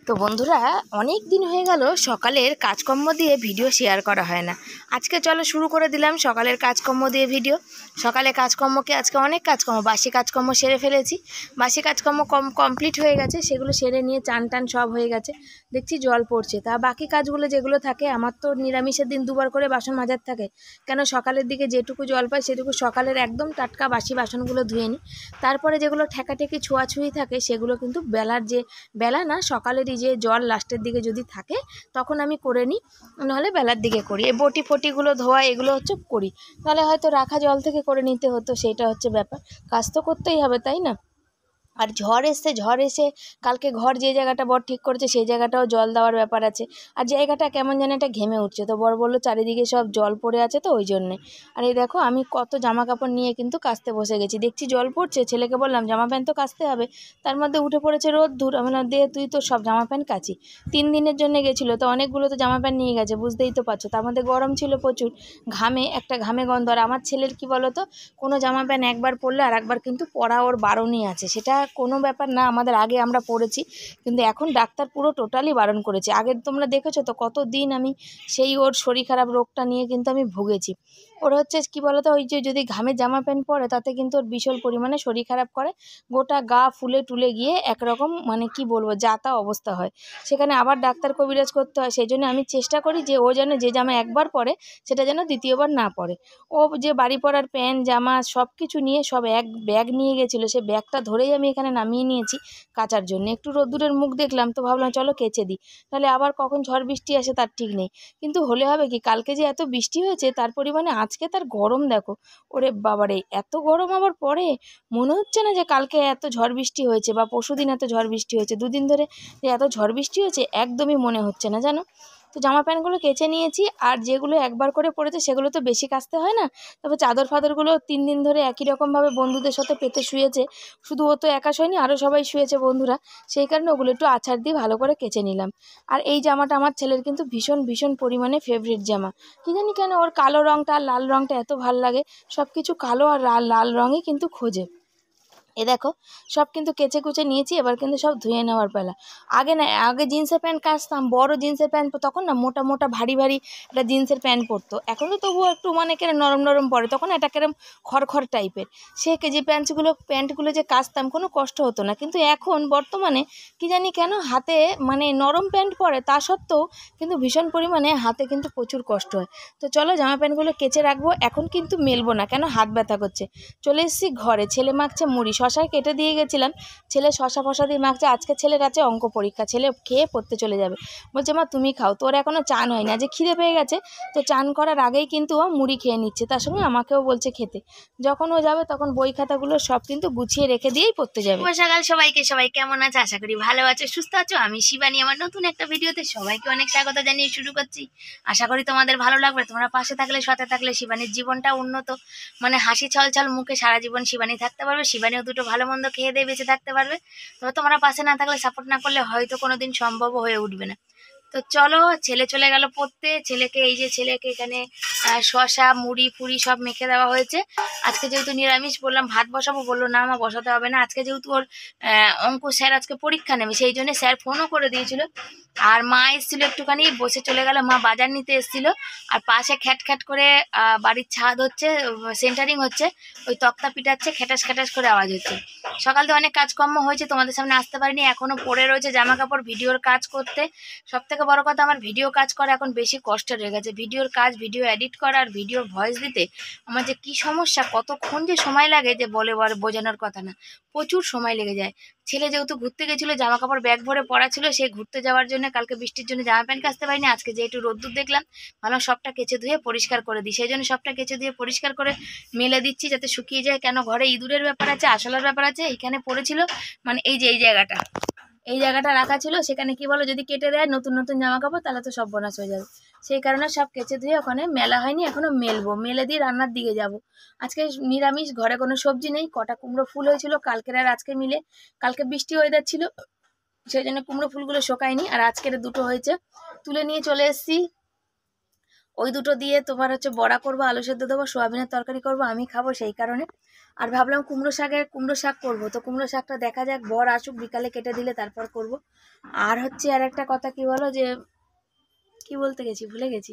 তো বন্ধুরা, অনেক দিন হয়ে গেল সকালের কাজকর্ম দিয়ে ভিডিও শেয়ার করা হয় না। আজকে চলো শুরু করে দিলাম সকালের কাজকর্ম দিয়ে ভিডিও। সকালে কাজকর্মকে আজকে অনেক কাজকর্ম, বাসি কাজকর্ম সেরে ফেলেছি। বাসি কাজকর্ম কমপ্লিট হয়ে গেছে, সেগুলো সেরে নিয়ে চান টান সব হয়ে গেছে। দেখছি জল পড়ছে, তা বাকি কাজগুলো যেগুলো থাকে, আমার তো নিরামিষের দিন দুবার করে বাসন মাজার থাকে। কেন সকালের দিকে যেটুকু জল পাই সেটুকু সকালের একদম টাটকা বাসি বাসনগুলো ধুয়ে নিই। তারপরে যেগুলো ঠেকাঠেকি ছোঁয়াছুঁয়ি থাকে সেগুলো কিন্তু বেলা না, সকালেরই যে জল লাস্টের দিকে যদি থাকে তখন আমি করে নিই, নাহলে বেলার দিকে করি। এই বটি ফটিগুলো ধোয়া এগুলো হচ্ছে করি, নাহলে হয়তো রাখা জল থেকে করে নিতে হতো, সেইটা হচ্ছে ব্যাপার। কাজ তো করতেই হবে, তাই না? আর ঝড় এসে কালকে ঘর যে জায়গাটা বর ঠিক করেছে সেই জায়গাটাও জল দেওয়ার ব্যাপার আছে। আর জায়গাটা কেমন যেন একটা ঘেমে উঠছে, তো বর বললো চারিদিকে সব জল পড়ে আছে, তো ওই জন্যে। আর এই দেখো, আমি কত জামা কাপড় নিয়ে কিন্তু কাচতে বসে গেছি। দেখছি জল পড়ছে, ছেলেকে বললাম জামা প্যান্ট তো কাচতে হবে, তার মধ্যে উঠে পড়েছে রোদ্দুর। আমি বললাম দে তুই তো সব জামা প্যান্ট কাচি। 3 দিনের জন্য গেছিলো, তো অনেকগুলো তো জামা প্যান্ট নিয়ে গেছে, বুঝতেই তো পারছো। তার মধ্যে গরম ছিল প্রচুর, ঘামে গন্ধ। আর আমার ছেলের কি বলো তো, কোনো জামা প্যান্ট একবার পরলে আর একবার কিন্তু পরা ওর বারণই আছে। সেটা কোনো ব্যাপার না, আমাদের আগে আমরা পড়েছি, কিন্তু এখন ডাক্তার পুরো টোটালি বারণ করেছে। আগে তোমরা দেখেছো তো কত দিন আমি সেই ওর শরীর খারাপ রোগটা নিয়ে কিন্তু আমি ভুগেছি। ওর হচ্ছে কি বলতো, ওই যে যদি ঘামে জামা প্যান্ট পরে তাতে কিন্তু ওর বিশাল পরিমাণে শরীর খারাপ করে, গোটা গা ফুলে টুলে গিয়ে একরকম মানে কি বলবো যাতা অবস্থা হয়। সেখানে আবার ডাক্তার কবিরাজ করতে হয়। সেই জন্য আমি চেষ্টা করি যে ও যেন যে জামা একবার পরে সেটা যেন দ্বিতীয়বার না পরে। ও যে বাড়ি পরার প্যান্ট জামা সব কিছু নিয়ে সব এক ব্যাগ নিয়ে গেছিলো, সেই ব্যাগটা ধরেই আমি এখানে নামিয়ে নিয়েছি কাচার জন্য। একটু রোদ্দুরের মুখ দেখলাম তো ভাবলাম চলো কেচে দিই, তাহলে আবার কখন ঝড় বৃষ্টি আসে তার ঠিক নেই। কিন্তু হলে হবে কি, কালকে যে এত বৃষ্টি হয়েছে তার পরিমাণে আজকে তার গরম দেখো। ওরে বাবারে, এত গরম আবার পরে মনে হচ্ছে না যে কালকে এত ঝড় বৃষ্টি হয়েছে বা পরশুদিন এত ঝড় বৃষ্টি হয়েছে, 2 দিন ধরে যে এত ঝড় বৃষ্টি হয়েছে একদমই মনে হচ্ছে না, জানো। তো জামা প্যান্টগুলো কেচে নিয়েছি, আর যেগুলো একবার করে পড়েছে সেগুলো তো বেশি কাচতে হয় না। তবে চাদর ফাদরগুলো 3 দিন ধরে একই রকমভাবে বন্ধুদের সাথে পেতে শুয়েছে। শুধু ও তো একা শোয়নি, আরও সবাই শুয়েছে বন্ধুরা, সেই কারণে ওগুলো একটু আছাড় দিয়ে ভালো করে কেচে নিলাম। আর এই জামাটা আমার ছেলের কিন্তু ভীষণ ভীষণ পরিমাণে ফেভারিট জামা। কী জানি কেন ওর কালো রঙটা আর লাল রঙটা এত ভাল লাগে, সব কিছু কালো আর লাল রঙই কিন্তু খোঁজে। এ দেখো, সব কিন্তু কেচে কুচে নিয়েছি, এবার কিন্তু সব ধুয়ে নেওয়ার পালা। আগে জিন্সের প্যান্ট কাচতাম, বড় জিন্সের প্যান্ট, তখন না মোটা মোটা ভারী ভারী একটা জিন্সের প্যান্ট পরতো। এখন তো তবুও একটু মানে কেরম নরম নরম পরে, তখন এটা কেরম খড়খড় টাইপের। সে কেজি প্যান্টগুলো যে কাচতাম কোনো কষ্ট হতো না, কিন্তু এখন বর্তমানে কি জানি কেন হাতে মানে নরম প্যান্ট পরে, তা সত্ত্বেও কিন্তু ভীষণ পরিমাণে হাতে কিন্তু প্রচুর কষ্ট হয়। তো চলো জামা প্যান্টগুলো কেচে রাখবো, এখন কিন্তু মেলবো না, কেন হাত ব্যথা করছে। চলে এসেছি ঘরে, ছেলে মাখছে মুড়ি, শশা কেটে দিয়ে গেছিলাম, ছেলে শশা ফশা দিয়ে মাখছে। আজকে ছেলের আছে অঙ্ক পরীক্ষা, ছেলে খেয়ে পড়তে চলে যাবে। বলছে মা তুমি খাও, তোর এখনও চান হয় না, যে খিদে পেয়ে গেছে, তো চান করার আগেই কিন্তু ও মুড়ি খেয়ে নিচ্ছে, তার সঙ্গে আমাকেও বলছে খেতে। যখন ও যাবে তখন বই খাতাগুলো সব কিন্তু গুছিয়ে রেখে দিয়েই পড়তে যাবে। সকাল সবাইকে, সবাই কেমন আছে? আশা করি ভালো আছো, সুস্থ আছো। আমি শিবানী, আমার নতুন একটা ভিডিওতে সবাইকে অনেক স্বাগত জানিয়ে শুরু করছি। আশা করি তোমাদের ভালো লাগবে, তোমরা পাশে থাকলে সাথে থাকলে শিবানীর জীবনটা উন্নত, মানে হাসি ছলছল মুখে সারা জীবন শিবানী থাকতে পারবে, শিবানীও দুটো ভালো মন্দ খেয়ে দিয়ে বেঁচে থাকতে পারবে। তবে তোমরা পাশে না থাকলে, সাপোর্ট না করলে হয়তো কোনোদিন সম্ভবও হয়ে উঠবে না। তো চলো, ছেলে চলে গেল পড়তে। ছেলেকে এখানে শসা মুড়ি ফুড়ি সব মেখে দেওয়া হয়েছে। আজকে যেহেতু নিরামিষ, বললাম ভাত বসাবো, বললো না মা বসাতে হবে না, আজকে যেহেতু ওর অঙ্ক স্যার আজকে পরীক্ষা নেবে, সেই জন্য স্যার ফোনও করে দিয়েছিল। আর মা এসেছিল, একটুখানি বসে চলে গেল, মা বাজার নিতে এসেছিল। আর পাশে খ্যাট করে বাড়ির ছাদ হচ্ছে, সেন্টারিং হচ্ছে, ওই তক্তা পিটাচ্ছে, খ্যাটাস খ্যাটাস করে আওয়াজ হচ্ছে। সকাল থেকে অনেক কাজকর্ম হয়েছে, তোমাদের সামনে আসতে পারিনি, এখনো পড়ে রয়েছে জামা কাপড় ভিডিওর কাজ করতে। সব থেকে বড় কথা, আমার ভিডিও কাজ করা এখন বেশি কষ্টের হয়ে গেছে। ভিডিওর কাজ, ভিডিও এডিট করা আর ভিডিও ভয়েস দিতে আমার যে কি সমস্যা, কতক্ষণ যে সময় লাগে যে বলে বোঝানোর কথা না, প্রচুর সময় লেগে যায়। ছেলে যেহেতু ঘুরতে গেছিলো, জামা কাপড় ব্যাগ ভরে পড়া ছিল, সে ঘুরতে যাওয়ার জন্য কালকে বৃষ্টির জন্য জামা প্যান্ট কাচতে পারিনি। আজকে যে একটু রোদ্দুর দেখলাম, ভালো সবটা কেচে ধুয়ে পরিষ্কার করে দিই, সেই জন্য সবটা কেচে ধুয়ে পরিষ্কার করে মেলে দিচ্ছি যাতে শুকিয়ে যায়। কেন ঘরে ইঁদুরের ব্যাপার আছে, আশলার ব্যাপার আছে। এইখানে পড়েছিল, মানে এই যে এই জায়গাটা রাখা ছিল, সেখানে কি বলো, যদি কেটে দেয় নতুন নতুন জামা কাপড় তাহলে তো সব বনাশ হয়ে যাবে। সেই কারণে সব কেচে ধুয়ে ওখানে মেলা হয়নি, এখনো মেলবো, মেলে দিয়ে রান্নার দিকে যাব। আজকে নিরামিষ, ঘরে কোনো সবজি নেই। কটা কুমড়ো ফুল হয়েছিল কালকের আর আজকে মিলে, কালকে বৃষ্টি ওয়েদার ছিল সেই জন্য কুমড়ো ফুলগুলো শোকায়নি, আর আজকের দুটো হয়েছে, তুলে নিয়ে চলে এসেছি। ওই দুটো দিয়ে তোমার হচ্ছে বড়া করবো, আলু সেদ্ধ দেবো, সোয়াবিনের তরকারি করবো, আমি খাবো সেই কারণে। আর ভাবলাম কুমড়ো শাক করবো, তো কুমড়ো শাকটা দেখা যাক, বর আসুক বিকালে কেটে দিলে তারপর করব। আর হচ্ছে আর একটা কথা কি বলো, যে কি বলতে গেছি ভুলে গেছি,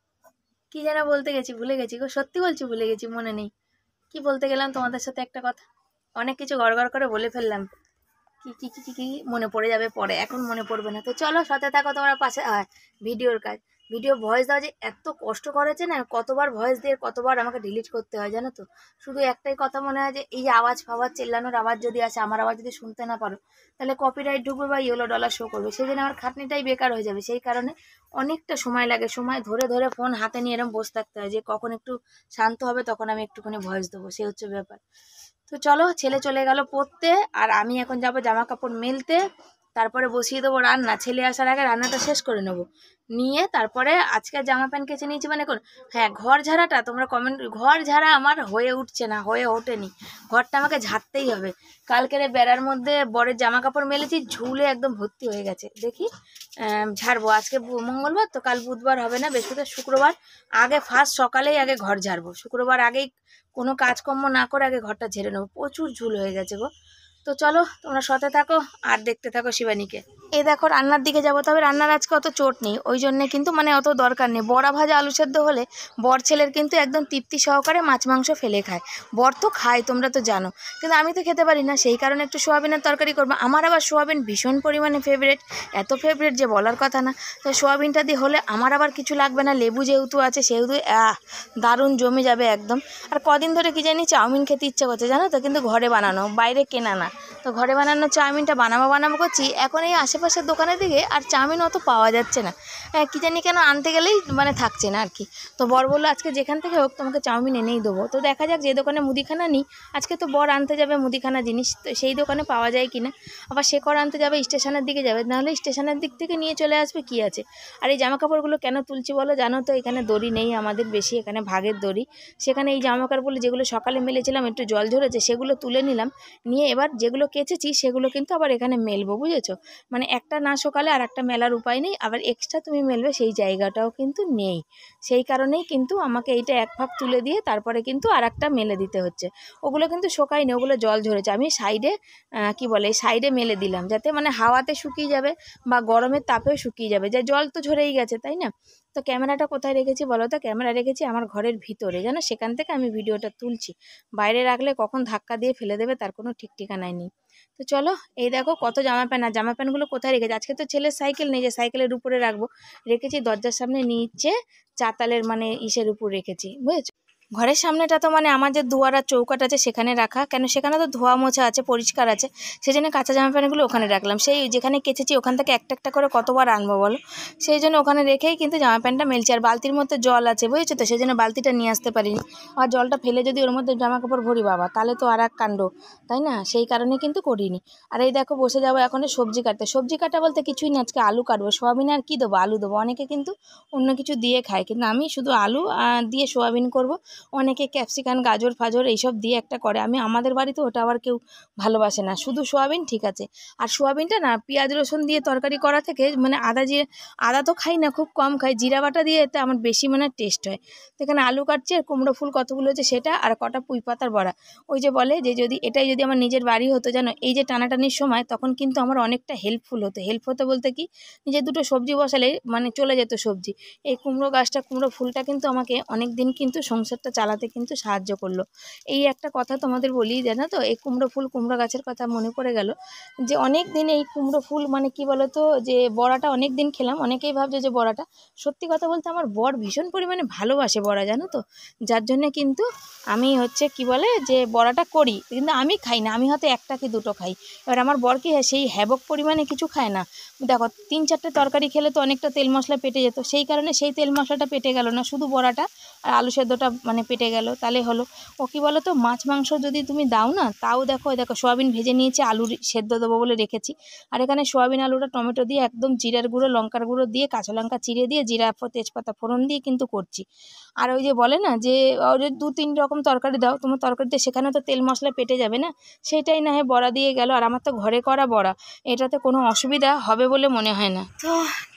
কি যেন বলতে গেছি ভুলে গেছি গো, সত্যি বলছি ভুলে গেছি, মনে নেই কি বলতে গেলাম তোমাদের সাথে একটা কথা, অনেক কিছু গড়গড় করে বলে ফেললাম, কি কি কি কি কি মনে পড়ে যাবে পরে, এখন মনে পড়বে না। তো চলো সাথে থাকো তোমরা পাশে। ভিডিওর কাজ, ভিডিও ভয়েস দেওয়া যে এত কষ্ট করেছে না, কতবার ভয়েস দিয়ে কতবার আমাকে ডিলিট করতে হয় জানো তো। শুধু একটাই কথা মনে হয় যে এই যে আওয়াজ ফাওয়াজ চেল্লানোর আওয়াজ যদি আসে, আমার আওয়াজ যদি শুনতে না পারো, তাহলে কপিরাইট ঢুকবে বা ইয়েলো ডলার শো করবে, সেই জন্য আমার খাটনিটাই বেকার হয়ে যাবে। সেই কারণে অনেকটা সময় লাগে, সময় ধরে ধরে ফোন হাতে নিয়ে এরকম বসে থাকতে হয়, যে কখন একটু শান্ত হবে তখন আমি একটুখানি ভয়েস দেবো, সে হচ্ছে ব্যাপার। তো চলো, ছেলে চলে গেল পড়তে, আর আমি এখন যাব জামা কাপড় মেলতে, তারপরে বসিয়ে দেবো রান্না, ছেলে আসার আগে রান্নাটা শেষ করে নেবো, নিয়ে তারপরে আজকে জামা প্যান্ট কেচে নিয়েছি মানে কোন। হ্যাঁ, ঘর ঝাড়াটা তোমরা কমেন্ট, ঘর ঝাড়া আমার হয়ে উঠছে না, হয়ে ওঠেনি, ঘরটা আমাকে ঝাড়তেই হবে। কালকের বেড়ার মধ্যে বরের জামা কাপড় মেলেছি, ঝুলে একদম ভর্তি হয়ে গেছে, দেখি ঝাড়বো। আজকে মঙ্গলবার তো, কাল বুধবার হবে না, বৃহস্পতিবার শুক্রবার, আগে ফার্স্ট সকালেই আগে ঘর ঝাড়বো, শুক্রবার আগেই কোনো কাজকর্ম না করে আগে ঘরটা ঝেড়ে নেবো, প্রচুর ঝুল হয়ে গেছে গো। তো চলো তোমরা সাথে থাকো আর দেখতে থাকো শিবানীকে। এই দেখো রান্নার দিকে যাবো, তবে রান্নার আজকে অত চোট নেই, ওই জন্যে কিন্তু মানে অত দরকার নেই। বড়া ভাজা আলু সেদ্ধ হলে বর ছেলের কিন্তু একদম তৃপ্তি সহকারে মাছ মাংস ফেলে খায়, বর তো খায় তোমরা তো জানো, কিন্তু আমি তো খেতে পারি না, সেই কারণে একটু সোয়াবিনের তরকারি করবো। আমার আবার সোয়াবিন ভীষণ পরিমাণে ফেভারিট, এত ফেভারিট যে বলার কথা না। তো সোয়াবিনটা দিয়ে হলে আমার আবার কিছু লাগবে না, লেবু যেহেতু আছে সেহেতু দারুণ জমে যাবে একদম। আর কদিন ধরে কি জানি চাউমিন খেতে ইচ্ছে করছে জানো তো, কিন্তু ঘরে বানানো, বাইরে কেনা না। তো ঘরে বানানো চাউমিনটা বানাবো করছি, এখন এই আশেপাশের দোকানের দিকে আর চাউমিন অত পাওয়া যাচ্ছে না, কি জানি কেন আনতে গেলেই মানে থাকছে না আর কি। তো বর বললো আজকে যেখান থেকে হোক তোমাকে চাউমিন এনেই দেবো। তো দেখা যাক, যে দোকানে মুদিখানা নিই, আজকে তো বর আনতে যাবে মুদিখানা জিনিস, তো সেই দোকানে পাওয়া যায় কিনা। আবার শেকড় আনতে যাবে, স্টেশনের দিকে যাবে, নাহলে স্টেশনের দিক থেকে নিয়ে চলে আসবে, কি আছে। আর এই জামা কাপড়গুলো কেন তুলছি বলো, জানো তো এখানে দড়ি নেই আমাদের বেশি, এখানে ভাগের দড়ি, সেখানে এই জামা কাপড়গুলো যেগুলো সকালে মেলেছিলাম একটু জল ঝরেছে, সেগুলো তুলে নিলাম, নিয়ে এবার যেগুলো কেচেছি সেগুলো কিন্তু আবার এখানে মেলবো, বুঝেছো। মানে একটা না সকালে আর একটা মেলার উপায় নেই, আবার এক্সট্রা তুমি মেলবে সেই জায়গাটাও কিন্তু নেই, সেই কারণেই কিন্তু আমাকে এইটা এক ভাগ তুলে দিয়ে তারপরে কিন্তু আর একটা মেলে দিতে হচ্ছে। ওগুলো কিন্তু শোকায়নি, ওগুলো জল ঝরেছে, আমি সাইডে কি বলে সাইডে মেলে দিলাম, যাতে মানে হাওয়াতে শুকিয়ে যাবে বা গরমের তাপেও শুকিয়ে যাবে, যে জল তো ঝরেই গেছে তাই না। তো ক্যামেরাটা কোথায় রেখেছি বলো তো, ক্যামেরা রেখেছি আমার ঘরের ভিতরে, জানো, সেখান থেকে আমি ভিডিওটা তুলছি, বাইরে রাখলে কখন ধাক্কা দিয়ে ফেলে দেবে তার কোনো ঠিক ঠিকানাই নেই। তো চলো, এই দেখো কত জামা প্যান্ট, আর জামা প্যান্টগুলো কোথায় রেখেছি, আজকে তো ছেলের সাইকেল নেই যে সাইকেলের উপরে রাখবো, রেখেছি দরজার সামনে নিচে চাতালের মানে ইসের উপর রেখেছি, বুঝেছো। ঘরের সামনেটা তো মানে আমার যে দুয়ার আর চৌকাট আছে সেখানে রাখা, কেন সেখানে তো ধোয়া মোছা আছে, পরিষ্কার আছে, সেই জন্য কাঁচা জামা প্যান্টগুলো ওখানে রাখলাম, সেই যেখানে কেচেছি ওখান থেকে একটা একটা করে কতবার আনবো বলো, সেই জন্য ওখানে রেখেই কিন্তু জামা প্যান্টটা মেলছি। আর বালতির মধ্যে জল আছে বুঝেছো তো, সেই জন্য বালতিটা নিয়ে আসতে পারিনি, আর জলটা ফেলে যদি ওর মধ্যে জামা কাপড় ভরি বাবা, তাহলে তো আর এক কাণ্ড, তাই না, সেই কারণে কিন্তু করিনি। আর এই দেখো বসে যাবো এখন সবজি কাটতে, সবজি কাটা বলতে কিছুই না, আজকে আলু কাটবো, সোয়াবিন আর কি দেবো, আলু দেবো, অনেকে কিন্তু অন্য কিছু দিয়ে খায়, কিন্তু আমি শুধু আলু দিয়ে সোয়াবিন করব। অনেকে ক্যাপসিকাম গাজর ফাজর এইসব দিয়ে একটা করে, আমি আমাদের বাড়িতে ওটা আবার কেউ ভালোবাসে না, শুধু সোয়াবিন ঠিক আছে। আর সোয়াবিনটা না পেঁয়াজ রসুন দিয়ে তরকারি করা থেকে মানে আদা তো খাই না, খুব কম খাই, জিরা বাটা দিয়ে এতে আমার বেশি মানে টেস্ট হয়। তো এখানে আলু কাটছে, আর কুমড়ো ফুল কতগুলো হচ্ছে সেটা, আর কটা পুঁই পাতার বড়া। ওই যে বলে যে এটাই যদি আমার নিজের বাড়ি হতো জানো, এই যে টানাটানির সময় তখন কিন্তু আমার অনেকটা হেল্পফুল হতো, হেল্প হতো বলতে কি, নিজে দুটো সবজি বসালে মানে চলে যেত সবজি। এই কুমড়ো গাছটা কুমড়ো ফুলটা কিন্তু আমাকে অনেক দিন কিন্তু সংসারটা চালাতে কিন্তু সাহায্য করলো। এই একটা কথা তোমাদের বলি জানো তো, এই কুমড়ো গাছের কথা মনে পড়ে গেল, যে অনেক দিন এই কুমড়ো ফুল মানে কি বলতো, যে বড়াটা অনেক দিন খেলাম, অনেকেই ভাবছে যে বড়াটা, সত্যি কথা বলতে আমার বর ভীষণ পরিমাণে ভালোবাসে বড়া জানো তো, যার জন্য কিন্তু আমি হচ্ছে কি বলে যে বড়াটা করি, কিন্তু আমি খাই না, আমি হয়তো একটা কি দুটো খাই। এবার আমার বর কি সেই হ্যাবক পরিমাণে কিছু খায় না, দেখো 3-4টে তরকারি খেলে তো অনেকটা তেল মশলা পেটে যেত, সেই কারণে সেই তেল মশলাটা পেটে গেল না, শুধু বড়াটা আর আলু সেদ্ধটা মানে পেটে গেল, তাহলে হলো। ও কি বলো তো, মাছ মাংস যদি তুমি দাও না, তাও দেখো সোয়াবিন ভেজে নিয়েছি, আলু সেদ্ধ দেবো বলে রেখেছি, আর এখানে সোয়াবিন আলুটা টমেটো দিয়ে একদম জিরার গুঁড়ো লঙ্কার গুঁড়ো দিয়ে কাঁচা লঙ্কা চিড়ে দিয়ে জিরা তেজপাতা ফোড়ন দিয়ে কিন্তু করছি। আর ওই যে বলে না যে ওই 2-3 রকম তরকারি দাও তোমার তরকারিতে, সেখানে তো তেল মশলা পেটে যাবে না, সেটাই না হয় বড়া দিয়ে গেল, আর আমার তো ঘরে করা বড়া, এটাতে কোনো অসুবিধা হবে বলে মনে হয় না। তো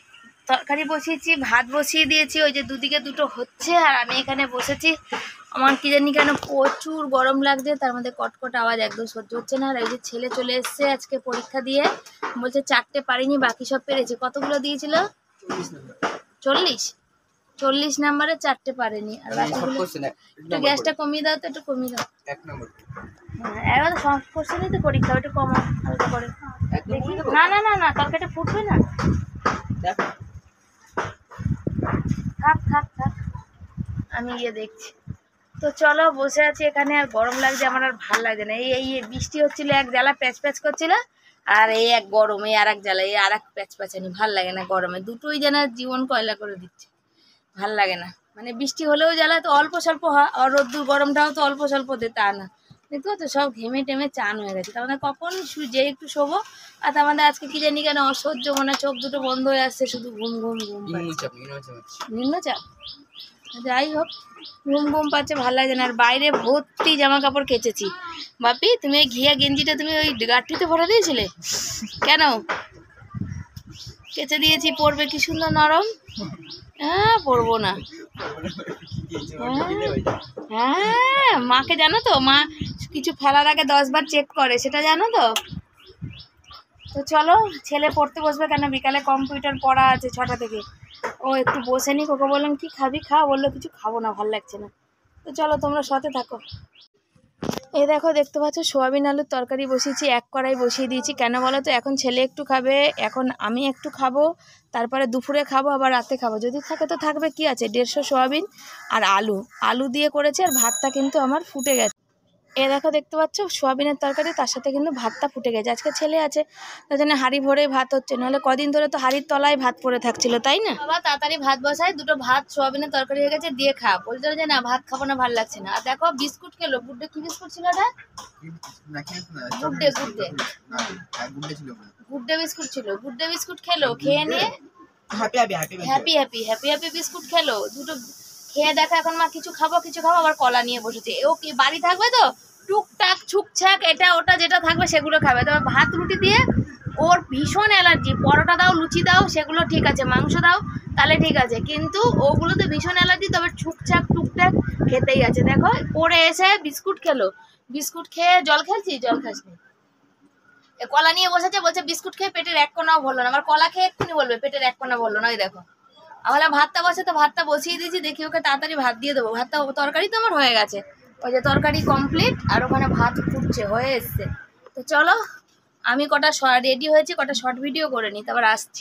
তরকারি বসিয়েছি, ভাত বসিয়ে দিয়েছি, ওই যে দুদিকে দুটো হচ্ছে, আর আমি এখানে বসেছি। আমার কি জানি কেন প্রচুর গরম লাগছে, তার মধ্যে কটকট আওয়াজ একদম সহ্য হচ্ছে না। আর এই যে ছেলে চলে এসছে আজকে পরীক্ষা দিয়ে, বলছে 4টে পারিনি, বাকি সব পেরেছে। কতগুলো দিয়েছিল? 40 নাম্বারে 4টে পারেনি। আর বাকিগুলো একটু গ্যাসটা কমিয়ে দাও তো, একটু কমিয়ে দাও। 1 নম্বর হ্যাঁ, এবার সব কোশ্চেনই তো পরীক্ষা, একটু কমা হালকা করে। না না না না, তরকারিটা ফুটবে না, থাক থাক থাক, আমি দেখছি। তো চলো, বসে আছি এখানে, আর গরম লাগছে, আমার আর ভাল লাগছে না। এই বৃষ্টি হচ্ছিল, এক জ্বালা প্যাচ প্যাচ করছিল, আর এই এক গরম, এই আর এক জ্বালা, এই আর এক প্যাচ প্যাচানি, ভাল লাগে না গরমে। দুটোই যেন জীবন কয়লা করে দিচ্ছে, ভাল লাগে না। মানে বৃষ্টি হলেও জ্বালা তো অল্প স্বল্প হয়, আর রোদ্দুর গরমটাও তো অল্প স্বল্প দে, তা না। দেখো তো সব ঘেমে টেমে চান হয়ে গেছে। তার মানে কখন যে একটু শোবো, আর তার মধ্যে আজকে কি জানি কেন অসহ্য, মানে চোখ দুটো বন্ধ হয়ে আসছে, শুধু ঘুম ঘুম ঘুম। নিম্নচাপ, যাই হোক, ঘুম ঘুম পাচ্ছে, ভালো লাগে না। আর বাইরে ভর্তি জামা কাপড় কেচেছি। বাপি, তুমি এই ঘিয়া গেঞ্জিটা তুমি ওই গাঁটটিতে ভরে দিয়েছিলে কেন? কেচে দিয়েছি, পরবে কি সুন্দর নরম। হ্যাঁ, পরবো না। হ্যাঁ, মাকে জানো তো, মা কিছু ফেলার আগে 10 বার চেক করে, সেটা জানো তো। তো চলো, ছেলে পড়তে বসবে, কেন বিকালে কম্পিউটার পড়া আছে 6টা থেকে। ও একটু বসে নি, ওকে বললাম কি খাবি খা, বললো কিছু খাবো না, ভালো লাগছে না। তো চলো, তোমরা সাথে থাকো। এই দেখো, দেখতে পাচ্ছ সোয়াবিন আলুর তরকারি বসিয়েছি, 1 কড়াই বসিয়ে দিয়েছি। কেন বলো তো, এখন ছেলে একটু খাবে, এখন আমি একটু খাবো, তারপরে দুপুরে খাবো, আবার রাতে খাবো। যদি থাকে তো থাকবে, কি আছে, 150 সোয়াবিন আর আলু দিয়ে করেছে, আর ভাতটা কিন্তু আমার ফুটে গেছে। দেখো, দেখতে পাচ্ছ সোয়াবিনের তরকারি, তার সাথে কিন্তু ভাতটা ফুটে গেছে। আজকে ছেলে আছে, তার জন্য হাঁড়ি ভরেই ভাত হচ্ছে, নাহলে কদিন ধরে তো হাঁড়ির তলায় ভাত পড়ে থাকছিল, তাই না? বাবা তাড়াতাড়ি ভাত বসায়, দুটো ভাত সোয়াবিনের তরকারি হয়ে গেছে, দিয়ে খা। বলছিল যে না, ভাত খাবো না, ভালো লাগছে না। আর দেখো, বিস্কুট খেলো। গুড্ডে কি বিস্কুট ছিল এটা? গুড্ডে বিস্কুট ছিল। গুড্ডে বিস্কুট খেলো, খেয়ে নিয়ে হ্যাপি বিস্কুট খেলো দুটো, খেয়ে দেখো এখন মা কিছু খাবো, আবার কলা নিয়ে বসেছে। ও কি বাড়ি থাকবে তো টুকটাক ছুকছাক এটা ওটা যেটা থাকবে সেগুলো খাবে। তবে ভাত রুটি দিয়ে ওর ভীষণ অ্যালার্জি। পরোটা দাও, লুচি দাও, সেগুলো ঠিক আছে, মাংস দাও তাহলে ঠিক আছে, কিন্তু ওগুলোতে ভীষণ অ্যালার্জি। তবে ছুকছাক টুকটাক খেতেই আছে। দেখো, পড়ে এসে বিস্কুট খেলো, বিস্কুট খেয়ে জল খাসনি, কলা নিয়ে বসেছে, বলছে বিস্কুট খেয়ে পেটের 1 কোনাও ভরলো না। আমার কলা খেয়ে এক্ষুনি বলবে পেটের 1 কোনা ভরলো না। ওই দেখো, আমার ভাতটা বসে, তো ভাতটা বসিয়ে দিয়েছি, দেখি ওকে তাড়াতাড়ি ভাত দিয়ে দেবো। ভাতটা, তরকারি তো আমার হয়ে গেছে, ওই যে তরকারি কমপ্লিট, আর ওখানে ভাত ফুটছে, হয়ে এসছে। তো চলো, আমি কটা রেডি হয়েছি, কটা শর্ট ভিডিও করে নিই, তারপর আসছি।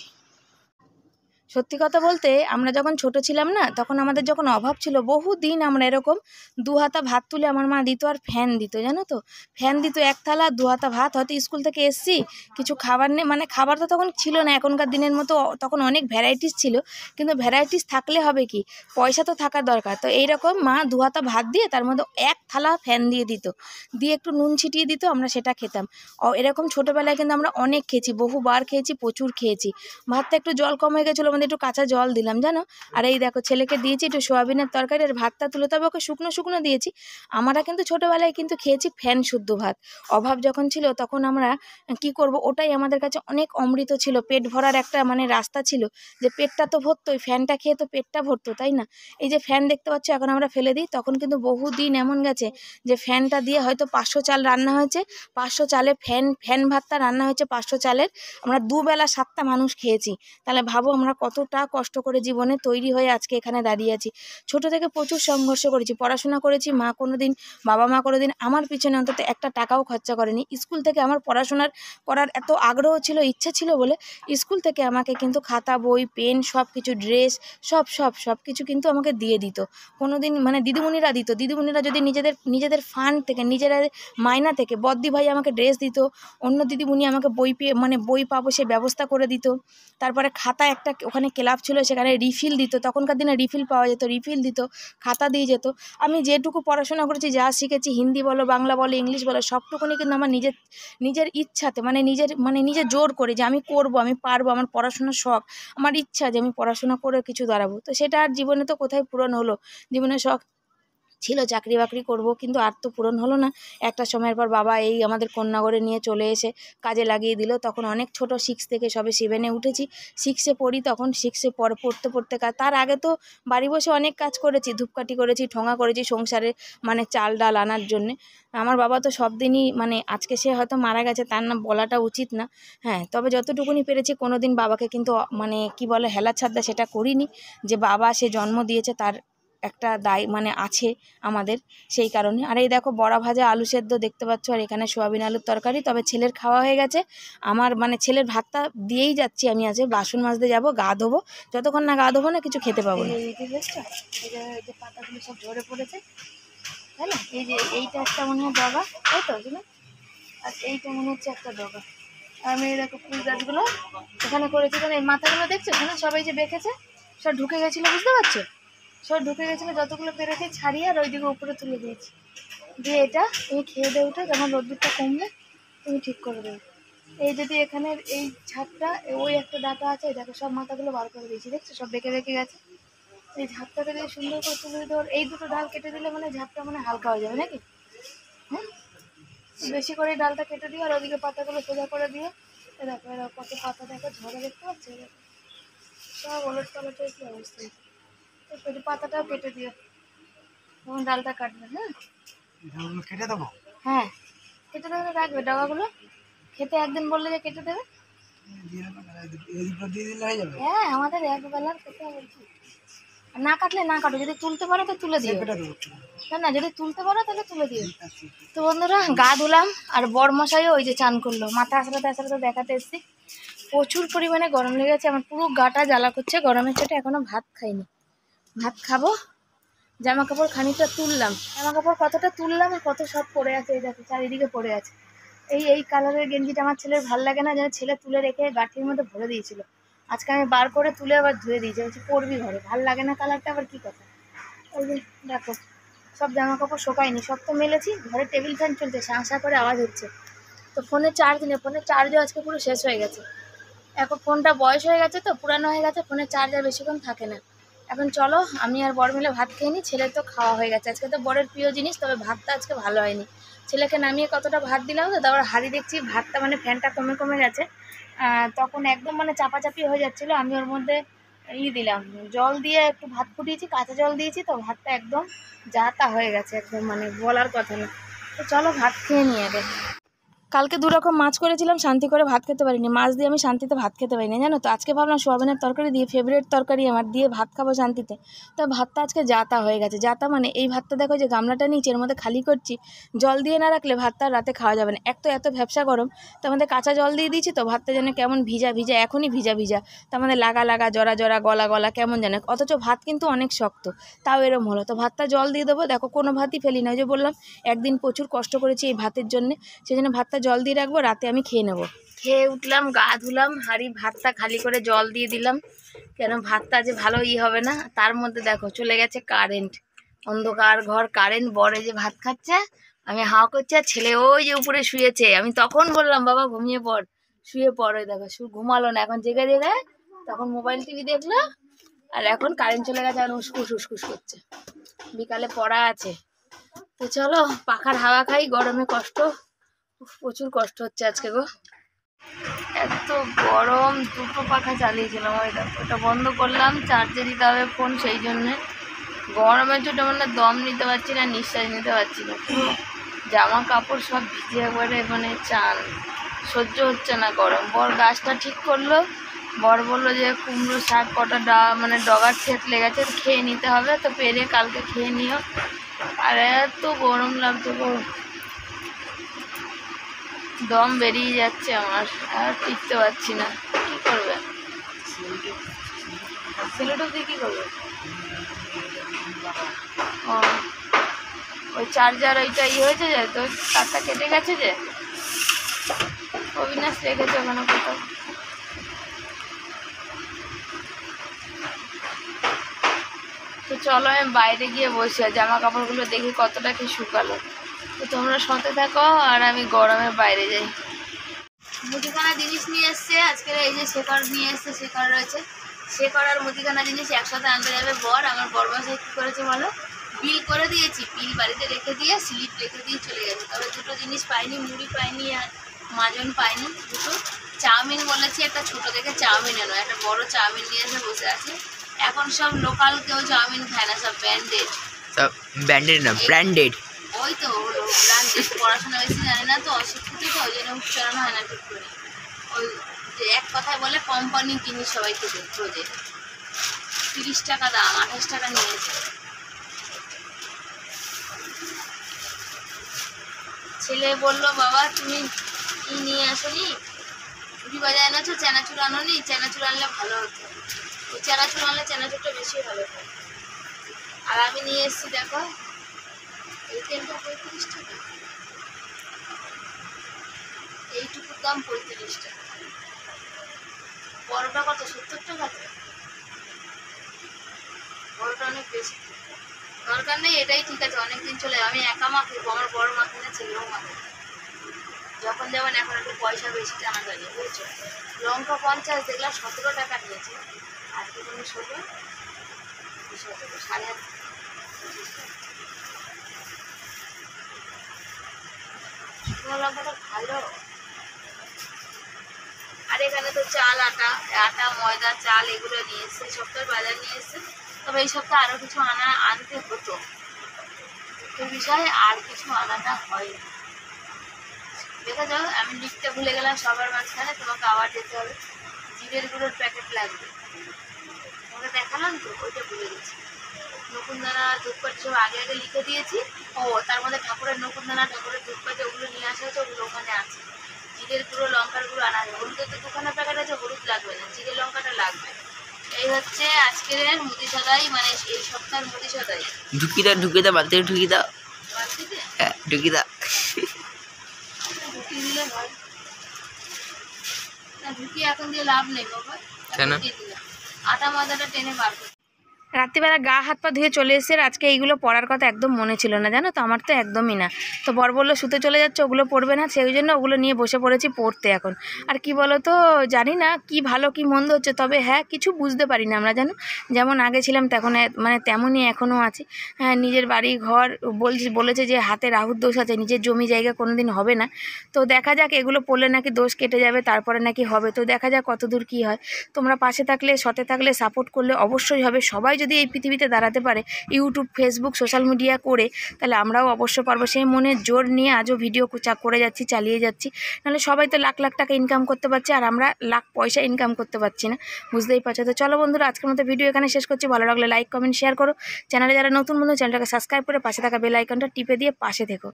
সত্যি কথা বলতে, আমরা যখন ছোট ছিলাম না, তখন আমাদের যখন অভাব ছিল, বহুদিন আমরা এরকম 2 হাতা ভাত তুলে আমার মা দিত, আর ফ্যান দিত, জানো তো, ফ্যান দিত 1 থালা 2 হাতা ভাত। হয়তো স্কুল থেকে এসছি, কিছু খাবার নেই, মানে খাবার তো তখন ছিল না এখনকার দিনের মতো, তখন অনেক ভ্যারাইটিস ছিল, কিন্তু ভ্যারাইটিস থাকলে হবে কি, পয়সা তো থাকার দরকার। তো এইরকম মা 2 হাতা ভাত দিয়ে তার মধ্যে 1 থালা ফ্যান দিয়ে দিত, দিয়ে একটু নুন ছিটিয়ে দিত, আমরা সেটা খেতাম। এরকম ছোটোবেলায় কিন্তু আমরা অনেক খেয়েছি, বহুবার খেয়েছি, প্রচুর খেয়েছি। ভাতটা একটু জল কম হয়ে গেছিলো, একটু কাঁচা জল দিলাম, জানো। আর এই দেখো, ছেলেকে দিয়েছি একটু সোয়াবিনের তরকারি, আর ভাতটা তুলে, তবে ওকে শুকনো শুকনো দিয়েছি। আমরা কিন্তু ছোটোবেলায় কিন্তু খেয়েছি ফ্যান শুদ্ধ ভাত। অভাব যখন ছিল, তখন আমরা কি করব, ওটাই আমাদের কাছে অনেক অমৃত ছিল, পেট ভরার একটা মানে রাস্তা ছিল, যে পেটটা তো ভরতো, ওই ফ্যানটা খেয়ে তো পেটটা ভরতো, তাই না? এই যে ফ্যান দেখতে পাচ্ছ, এখন আমরা ফেলে দিই, তখন কিন্তু বহুদিন এমন গেছে যে ফ্যানটা দিয়ে হয়তো 500 চাল রান্না হয়েছে, 500 চালে ফ্যান ভাতটা রান্না হয়েছে 500 চালের, আমরা 2 বেলা 7টা মানুষ খেয়েছি। তাহলে ভাবো আমরা কতটা কষ্ট করে জীবনে তৈরি হয়ে আজকে এখানে দাঁড়িয়ে আছি। ছোট থেকে প্রচুর সংঘর্ষ করেছি, পড়াশোনা করেছি, বাবা মা কোনোদিন আমার পিছনে অন্তত 1 টাকাও খরচা করেনি। স্কুল থেকে আমার করার এত আগ্রহ ছিল, ইচ্ছা ছিল বলে স্কুল থেকে আমাকে কিন্তু খাতা, বই, পেন, সব কিছু, ড্রেস, সব কিছু কিন্তু আমাকে দিয়ে দিত। কোনোদিন মানে দিদিমণিরা দিত, দিদিমণিরা যদি নিজেদের ফান্ড থেকে, নিজেরা মাইনা থেকে, বদ্দি ভাই আমাকে ড্রেস দিত, অন্য দিদিমণি আমাকে বই পাবো সে ব্যবস্থা করে দিত। তারপরে খাতা, একটা ওখানে ক্লাব ছিল, সেখানে রিফিল দিত, তখনকার দিনে রিফিল পাওয়া যেত, রিফিল দিত, খাতা দিয়ে যেত। আমি যেটুকু পড়াশোনা করেছি, যা শিখেছি, হিন্দি বলো, বাংলা বলো, ইংলিশ বলো, সবটুকুনি কিন্তু আমার নিজের ইচ্ছাতে, নিজের জোর করে, যে আমি করব, আমি পারবো, আমার পড়াশোনার শখ, আমার ইচ্ছা যে আমি পড়াশোনা করে কিছু দাঁড়াবো। তো সেটা আর জীবনে তো কোথায় পূরণ হলো, জীবনের শখ ছিল চাকরি বাকরি করব, কিন্তু আর তো পূরণ হলো না। একটা সময়ের পর বাবা এই আমাদের কন্যাগড়ে নিয়ে চলে এসে কাজে লাগিয়ে দিল। তখন অনেক ছোট, 6 থেকে সবে 7-এ উঠেছি, 6-এ পড়ি, তখন 6-এ পড়তে পড়তে কাজ। তার আগে তো বাড়ি বসে অনেক কাজ করেছি, ধূপকাঠি করেছি, ঠোঙা করেছি সংসারে, মানে চাল ডাল আনার জন্যে। আমার বাবা তো সব দিনই, মানে আজকে সে হয়তো মারা গেছে, তার নাম বলাটা উচিত না, হ্যাঁ, তবে যতটুকুনি পেরেছি কোনো দিন বাবাকে কিন্তু মানে কি বলে হেলা ছাড়দা সেটা করিনি, যে বাবা সে জন্ম দিয়েছে তার একটা দায় মানে আছে আমাদের, সেই কারণে। আর এই দেখো বড়া ভাজা, আলু সেদ্ধ দেখতে পাচ্ছ, আর এখানে সোয়াবিন আলুর তরকারি। তবে ছেলের খাওয়া হয়ে গেছে, আমার মানে ছেলের ভাতটা দিয়েই যাচ্ছি আমি। আজকে বাসন মাজতে যাবো, গা ধোবো, যতক্ষণ না গা ধোবো না কিছু খেতে পাবো না। এই যে পাতাগুলো সব ঝরে পড়েছে, তাই না? এই যে এইটা একটা মনে হয় ডগা, তাই তো, আর এইটা মনে হচ্ছে একটা ডগা। আমি এই দেখো ফুল গাছগুলো এখানে করেছি, এই মাথাগুলো দেখছো এখানে সবাই যে বেঁকেছে, সব ঢুকে গেছিলো, বুঝতে পারছো? সব ঢুকে গেছিলো, যতগুলো পেরেছি ছাড়িয়ে আর ওইদিকে উপরে তুলে দিয়েছি। দিয়ে এটা তুমি খেয়ে দিয়ে উঠে যখন রোদ্দুরটা কমবে তুমি ঠিক করে দেবে। এই যদি এখানের এই ছাদটা, ওই একটা ডাটা আছে, এই দেখো সব মাথাগুলো বার করে দিয়েছি, দেখছো সব বেঁকে বেঁকে গেছে। এই ঝাপটাকে দিয়ে সুন্দর করে তুলে দিতে, এই দুটো ডাল কেটে দিলে মানে ঝাপটা মানে হালকা হয়ে যাবে নাকি? হ্যাঁ, বেশি করে ডালটা কেটে দিয়ে আর ওদিকে পাতাগুলো সোজা করে দিয়ে, দেখো এরা কত পাতা দেখো ঝরে, দেখতে পাচ্ছ? সব ওলট পালট কি অবস্থা। একটু পাতাটাও কেটে দিও, তখন ডালটা কাটবে। হ্যাঁ, কেটে দেবো? হ্যাঁ, কেটে দেবে, রাখবে ডাবাগুলো, খেতে একদিন বললে যে কেটে দেবে। হ্যাঁ, আমাদের একবেলার খেতে হবে। না কাটলে না কাটো, যদি তুলতে পারো তো তুলে দিও, না যদি তুলতে পারো তাহলে তুলে দিও। তো বন্ধুরা গা ধুলাম, আর বরমশাইও ওই যে চান করলো, মাথা আসরাতে দেখাতে এসেছি। প্রচুর পরিমাণে গরম লেগেছে, আমার পুরো গাটা জ্বালা করছে গরমের চোটে। এখনো ভাত খাইনি, ভাত খাবো। জামা কাপড় খানিকটা তুললাম, জামা কাপড় কতটা তুললাম আর কত সব পড়ে আছে, এই দেখো চারিদিকে পড়ে আছে। এই কালারের গেঞ্জিটা আমার ছেলের ভালো লাগে না, যেন ছেলে তুলে রেখে গাঠির মধ্যে ভরে দিয়েছিল। আজকে আমি বার করে তুলে আবার ধুয়ে দিয়েছি, বলছি পরবি ঘরে, ভাল লাগে না কালারটা, আবার কী কথা। ওই যে দেখো সব জামা কাপড় শোকায়নি, সব তো মেলেছি। ঘরে টেবিল ফ্যান চলছে, শাঁ করে আওয়াজ হচ্ছে। তো ফোনে চার্জ নেই, ফোনের চার্জও আজকে পুরো শেষ হয়ে গেছে। এখন ফোনটা বয়স হয়ে গেছে তো, পুরানো হয়ে গেছে, ফোনের চার্জ আর বেশিক্ষণ থাকে না। এখন চলো আমি আর বর মিলে ভাত খেয়ে নিই, ছেলের তো খাওয়া হয়ে গেছে। আজকে তো বরের প্রিয় জিনিস, তবে ভাতটা আজকে ভালো হয়নি। ছেলেকে নামিয়ে কতটা ভাত দিলাম, তো তারপর হাঁড়ি দেখছি ভাতটা মানে ফ্যানটা কমে কমে গেছে, তখন একদম মানে চাপাচাপি হয়ে যাচ্ছিলো। আমি ওর মধ্যে দিলাম জল দিয়ে একটু ভাত ফুটিয়েছি, কাঁচা জল দিয়েছি, তো ভাতটা একদম যা তা হয়ে গেছে, একদম মানে বলার কথা না। তো চলো ভাত খেয়ে নিয়ে আগে। কালকে 2 রকম মাছ করেছিলাম, শান্তি করে ভাত খেতে পারিনি, মাছ দিয়ে আমি শান্তিতে ভাত খেতে পারিনি, জানো তো। আজকে ভাবলাম সোয়াবিনের তরকারি দিয়ে, ফেভারিট তরকারি আমার, দিয়ে ভাত খাবো শান্তিতে। তো ভাতটা আজকে যাতা হয়ে গেছে। যাতা মানে এই ভাতটা দেখো যে গামলাটা নিচে, এর মধ্যে খালি করছি, জল দিয়ে না রাখলে ভাতটা রাতে খাওয়া যাবে না। এক তো এত ভ্যাপসা গরম, তো আমাদের কাঁচা জল দিয়ে দিয়েছি, তো ভাতটা যেন কেমন ভিজা ভিজা, এখনই ভিজা ভিজা, তো আমাদের লাগা লাগা, জরা জরা, গলা গলা কেমন জানে, অথচ ভাত কিন্তু অনেক শক্ত, তাও এরম হলো। তো ভাতটা জল দিয়ে দেবো, দেখো কোনো ভাতই ফেলি না, ওই যে বললাম একদিন প্রচুর কষ্ট করেছি এই ভাতের জন্যে, সেই জন্য ভাতটা জল দিয়ে রাখবো, রাতে আমি খেয়ে নেবো। খেয়ে উঠলাম, গা ধুলাম, হাঁড়ি ভাতটা খালি করে জল দিয়ে দিলাম, কেন ভাতটা যে ভালো হবে না। তার মধ্যে দেখো চলে গেছে কারেন্ট, অন্ধকার ঘর, কারেন্ট, বরে যে ভাত খাচ্ছে, আমি হাওয়া করছি, আর ছেলে ওই যে উপরে শুয়েছে। আমি তখন বললাম বাবা ঘুমিয়ে পড়, শুয়ে পড়, ওই দেখো ঘুমালো না, এখন জেগে জেগে তখন মোবাইল টিভি দেখলো, আর এখন কারেন্ট চলে গেছে, আর উস্কুস উস্কুস করছে। বিকালে পড়া আছে, তো চলো পাখার হাওয়া খাই, গরমে কষ্ট, প্রচুর কষ্ট হচ্ছে আজকে গো, এত গরম। 2টো পাখা চালিয়েছিলাম, ওই দেখো ওটা বন্ধ করলাম, চার্জে দিতে হবে ফোন, সেই জন্যে গরমের চোটে মানে দম নিতে পারছি না, নিঃশ্বাস নিতে পারছি না, জামা কাপড় সব ভিজে একবারে, মানে চান সহ্য হচ্ছে না গরম। বর গাছটা ঠিক করলো, বর বললো যে কুমড়ো শাক কটা মানে ডগার ক্ষেত লেগেছে, খেয়ে নিতে হবে, তো পেরে কালকে খেয়ে নিও। আর এত গরম লাগছে গো, দম বেরিয়ে যাচ্ছে আমার, আর টিকতে পারছি না। কি করবে সেলোটা দিয়ে, কী করবে? ও ওই চার্জার ওইটা হয়েছে যে, তো তারটা কেটে গেছে যে, অবিনাশ রেখেছে ওখানে কোথাও। তো চলো আমি বাইরে গিয়ে বসি, আর জামা কাপড়গুলো দেখি কতটা কি শুকালো। তো তোমরা সাথে থাকো, আর আমি গরমে বাইরে যাই। মুদিখানা জিনিস নিয়ে এসছে আজকের, এই যে শেকড় নিয়ে এসছে, শেকড় রয়েছে, শেকড় আর মুদিখানা জিনিস একসাথে আনতে যাবে বর। আমার বরমশাই কী করেছে বলো, বিল করে দিয়েছি, বিল বাড়িতে রেখে দিয়ে স্লিপ রেখে দিয়ে চলে গেছে। তবে দুটো জিনিস পাইনি, মুড়ি পাইনি আর মাজন পাইনি। দুটো চাউমিন বলেছি, একটা ছোটো দেখে চাউমিন এনো, একটা বড় চাউমিন নিয়ে এসে বসে আছে। এখন সব লোকাল কেউ চাউমিন খায় না, সব ব্র্যান্ডেড। সব ব্র্যান্ডেড না, ব্র্যান্ডেড। ওই তো হলো ব্র্যান্ডেড। পড়াশোনা বেশি জানে না তো, অশিক্ষিত তো, ওই জন্য উচ্চারণ হয় না ঠিক করে। ওই যে এক কথায় বলে কোম্পানির জিনিস সবাই খেতে খোঁজে। 30 টাকা দাম, 28 টাকা নিয়েছে। ছেলে বললো, বাবা তুমি কি নিয়ে আসনি, রুটি বাজায় এনেছো, চানাচুর আনোনি, চানাচুর আনলে ভালো হতো। ওই চানাচুর আনলে চানাচুরটা বেশি ভালো হতো। আর আমি নিয়ে এসেছি দেখো এই তেলটা 35 টাকা, এইটুকুর দাম 35 টাকা। বড়টা কত, 70 টাকা। বড়টা অনেক বেশি, দরকার নেই, এটাই ঠিক আছে, অনেকদিন চলে। আমি একা মাখবো, আমার বড় মা কিনে ছেলেও মাখে। যখন যেমন এখন একটু পয়সা বেশি টানা দাঁড়িয়ে, বুঝছো। লঙ্কা 50, দেখলাম 17 টাকা নিয়েছে। আজকে তুমি 16, 17, 8.5। শুকনো লঙ্কাটা ভালো। আর এখানে তো চাল, আটা ময়দা চাল এগুলো নিয়ে এসছে, সপ্তাহের বাজার নিয়ে এসছে। তবে এই সপ্তাহে আরো কিছু আনতে হতো, দুঃখের বিষয় আর কিছু আনাটা হয়নি। দেখে যাও, আমি লিখতে ভুলে গেলাম সবার মাঝখানে, তোমাকে আবার যেতে হবে। জিরের গুঁড়োর প্যাকেট লাগবে, তোমাকে দেখালাম তো, ওইটা ভুলে গেছি। নকুনদানা ধূপকাঠি সব আগে আগে লিখে দিয়েছি। ও তার মধ্যে ঠাকুরের নকুনদানা, ঠাকুরের ধূপকাঠি ওগুলো নিয়ে আসা হচ্ছে, ওগুলো ওখানে আছে। জিরের গুঁড়ো, লঙ্কার গুঁড়ো আনা আছে। হলুদের তো দোকানের প্যাকেট আছে, হলুদ লাগবে না, জিরে লঙ্কাটা লাগবে। এই হচ্ছে আজকের মুদি সদাই, মানে এই সপ্তাহের মুদি সদাই। ঢুকি দাও বাদ থেকে ঢুকি দাও, বাদ দিতে ঢুকি দাও। ঢুকিয়ে দিলে হয় না, ঢুকিয়ে এখন দিয়ে লাভ নেই বাবা। কেন? আটা ময়দাটা টেনে বার করতে। রাত্রিবেলা গা হাত পা ধুয়ে চলে এসেছে। আজকে এইগুলো পড়ার কথা একদম মনে ছিল না, জানো তো, আমার তো একদমই না। তো বর বললো শুতে চলে যাচ্ছে, ওগুলো পড়বে না, সেই জন্য ওগুলো নিয়ে বসে পড়েছি পড়তে এখন। আর কি বলো তো, জানি না কি ভালো কি মন্দ হচ্ছে, তবে হ্যাঁ কিছু বুঝতে পারি না আমরা, জানো। যেমন আগে ছিলাম তখন মানে তেমনই এখনও আছি। হ্যাঁ, নিজের বাড়ি ঘর বলেছে যে হাতে রাহুর দোষ আছে, নিজের জমি জায়গা কোনো দিন হবে না। তো দেখা যাক, এগুলো পড়লে নাকি দোষ কেটে যাবে, তারপরে নাকি হবে। তো দেখা যাক কতদূর কি হয়। তোমরা পাশে থাকলে, সাথে থাকলে, সাপোর্ট করলে অবশ্যই হবে। সবাই যদি এই পৃথিবীতে দাঁড়াতে পারে ইউটিউব, ফেসবুক, সোশ্যাল মিডিয়া করে, তাহলে আমরাও অবশ্য পারবো। সেই মনের জোর নিয়ে আজও ভিডিও করে যাচ্ছি, চালিয়ে যাচ্ছি। নাহলে সবাই তো লাখ লাখ টাকা ইনকাম করতে পারছে, আর আমরা লাখ পয়সা ইনকাম করতে পারছি না, বুঝতেই পারছো। তো চলো বন্ধুরা, আজকের মতো ভিডিও এখানে শেষ করছি। ভালো লাগলে লাইক, কমেন্ট, শেয়ার করো। চ্যানেলে যারা নতুন বন্ধু, চ্যানেলটাকে সাবস্ক্রাইব করে পাশে থাকা বেল আইকনটা টিপে দিয়ে পাশে থেকো।